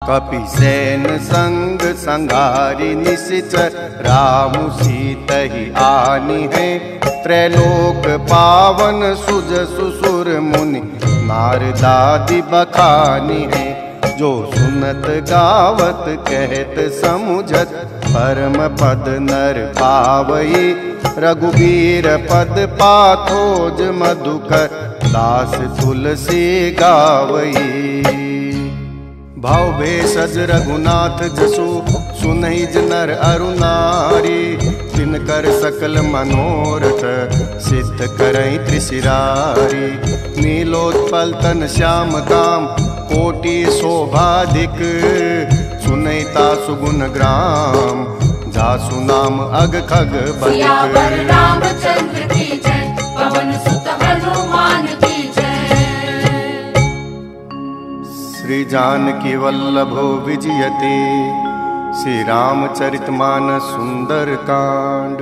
कपिसेन संग संघारी निशिचर रामु सीतहि आनी है। त्रैलोक पावन सुज सुसुर मुनि नारदादि बखानी है। जो सुनत गावत कहत समुझत परम पद नर पावई। रघुबीर पद पाथोज मधुकर दास तुलसी गावई। भाव भेषज रघुनाथ जसु सुनहि नर अरु नारी। तिनकर सकल मनोरथ सिद्ध करई त्रिशिरारी। नीलोत्पल तन श्याम काम कोटि शोभाधिक। सुनैता सुगुण ग्राम जासु नाम अग खग बधिक। सियावर रामचंद्र की जय, पवन सुत हनुमान की जय। श्री जानकी वल्लभो विजयते। श्री रामचरितमानस सुंदर कांड।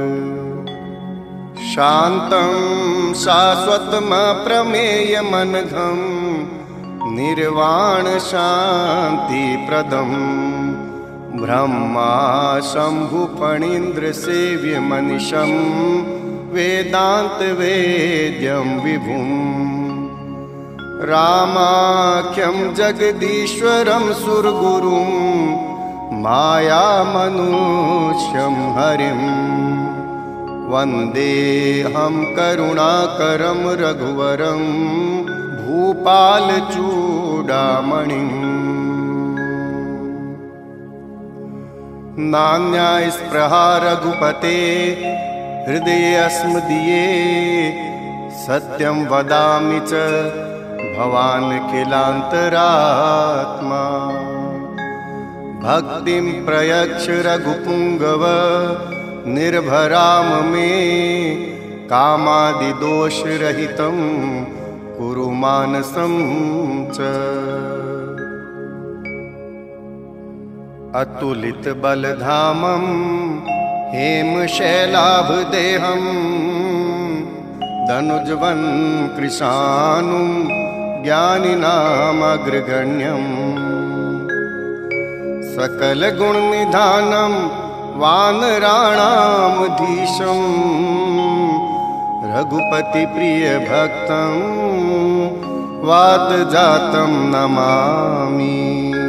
शांतं शाश्वतम प्रमेय मनघम। निर्वाण शांति प्रदम। ब्रह्मा शंभु फणीन्द्र सेव्य मनिशं। वेदांत वेद्यं विभुम। रामाख्यं जगदीश्वरं सुरगुरुं। माया मनुष्यं हरिं। वन्देऽहं करुणाकरं रघुवरं। भूपाल चूडामणिं। नान्या स्पृहा रघुपते हृदये अस्मदीये। सत्यं वदामि च भवान् किलान्तरात्मा। भक्तिं प्रयच्छ रघुपुङ्गव निर्भराम मे। कामादिदोषरहितं कुरु मानसं च। अतुलित बलधामं हेमशैलाभदेहं। धनुजवन् कृशानुं ज्ञानिनामग्रगण्यं। सकलगुणनिधानं वानराणामधीशं। रघुपति प्रिय भक्तं वातजातं नमामि।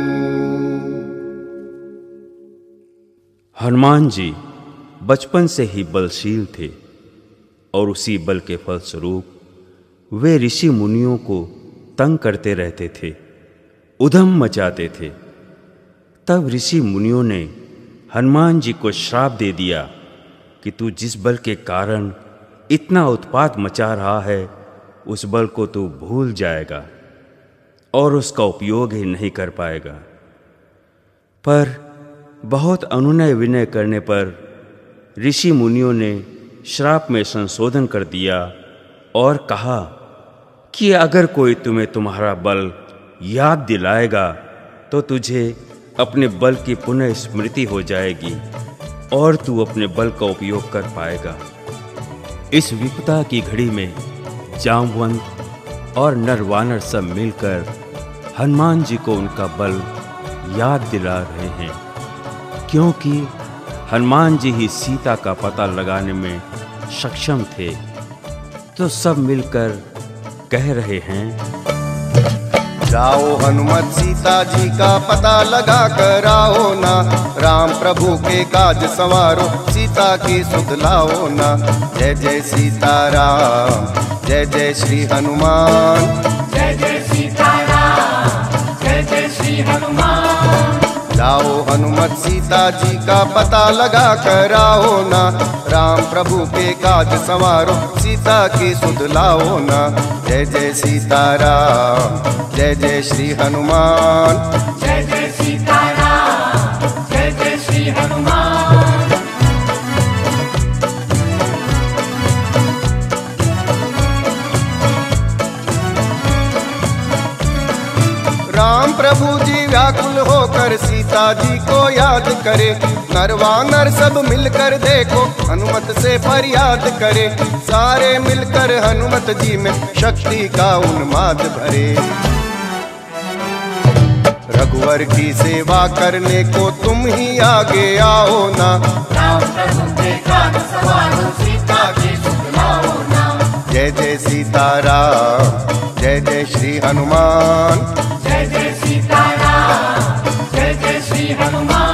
हनुमान जी बचपन से ही बलशील थे और उसी बल के फलस्वरूप वे ऋषि मुनियों को तंग करते रहते थे, उधम मचाते थे। तब ऋषि मुनियों ने हनुमान जी को श्राप दे दिया कि तू जिस बल के कारण इतना उत्पात मचा रहा है, उस बल को तू भूल जाएगा और उसका उपयोग ही नहीं कर पाएगा। पर बहुत अनुनय विनय करने पर ऋषि मुनियों ने श्राप में संशोधन कर दिया और कहा कि अगर कोई तुम्हें तुम्हारा बल याद दिलाएगा तो तुझे अपने बल की पुनः स्मृति हो जाएगी और तू अपने बल का उपयोग कर पाएगा। इस विपदा की घड़ी में जामवंत और नरवानर सब मिलकर हनुमान जी को उनका बल याद दिला रहे हैं, क्योंकि हनुमान जी ही सीता का पता लगाने में सक्षम थे। तो सब मिलकर कह रहे हैं, जाओ हनुमत सीता जी का पता लगा कर आओ ना। राम प्रभु के काज सवारो सीता की सुध लाओ ना। जय जय सीताराम जय जय श्री हनुमान। जय जय सीताराम जय जय श्री हनुमान। जाओ हनुमत सीता जी का पता लगा कर आओ ना। राम प्रभु के काज सवारो सीता की सुध लाओ ना। जय जय सीताराम जय जय श्री हनुमान। जय जय सीताराम जय जय श्री हनुमान। राम प्रभु जी व्याकुल होकर सीता जी को याद करे। नरवानर सब मिलकर देखो हनुमत से फरियाद करे। सारे मिलकर हनुमत जी में शक्ति का उन्माद भरे। रघुवर की सेवा करने को तुम ही आगे आओ ना। राम प्रभु के काज सवारो सीता की सुध लाओ ना। जय जय सीताराम, जय जय श्री हनुमान। जय जय सीताराम, जय जय श्री हनुमान।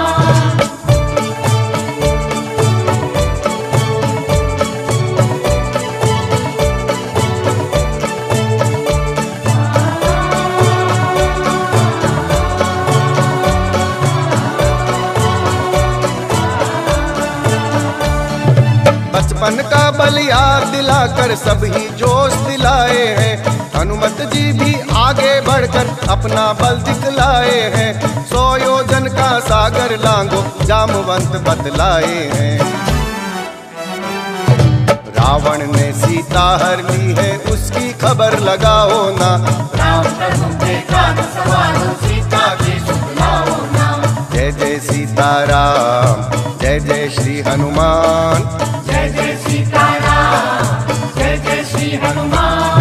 बचपन का बल याद दिलाकर सब ही जोश दिलाए हैं। हनुमत जी भी आगे बढ़कर अपना बल दिखलाए हैं। 100 योजन का सागर लांगो जामवंत बतलाए हैं। रावण ने सीता हर ली है उसकी खबर लगाओ ना। राम प्रभु के काज सवारो सीता की सुध लाओ ना। जय जय सीताराम, जय जय श्री हनुमान। जय जय सीताराम, जय जय श्री हनुमान।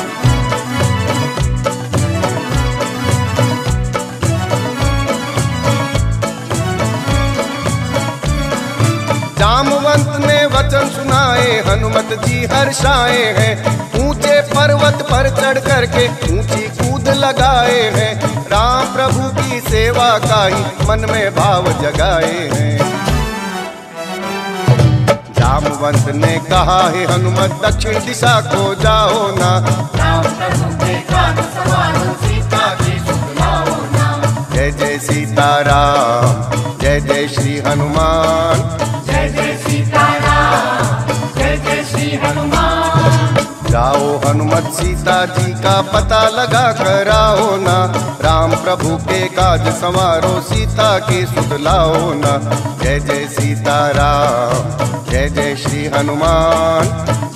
जामवंत ने वचन सुनाए हनुमत जी हर्षाए हैं। ऊंचे पर्वत पर चढ़ करके ऊंची कूद लगाए हैं। राम प्रभु की सेवा का ही मन में भाव जगाए हैं। जामवंत ने कहा है हनुमत दक्षिण दिशा को जाओ ना। राम प्रभु के काज सवारो सीता की सुध लाओ ना। जय जय सीताराम, जय जय श्री हनुमान। जय जय सीताराम, जय जय श्री हनुमान। जाओ हनुमत सीता जी का पता लगा कर आओ ना। राम प्रभु के काज संवारो सीता की सुध लाओ ना। जय जय सीताराम, जय जय श्री हनुमान।